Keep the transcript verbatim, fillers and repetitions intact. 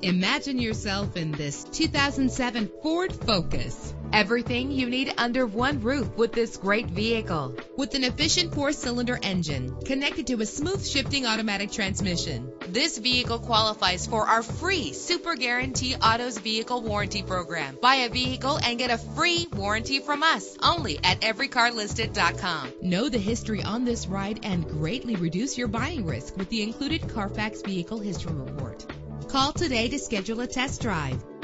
Imagine yourself in this two thousand seven Ford Focus. Everything you need under one roof with this great vehicle. With an efficient four-cylinder engine connected to a smooth shifting automatic transmission, this vehicle qualifies for our free Super Guarantee Autos Vehicle Warranty Program. Buy a vehicle and get a free warranty from us only at every car listed dot com. Know the history on this ride and greatly reduce your buying risk with the included Carfax Vehicle History Report. Call today to schedule a test drive.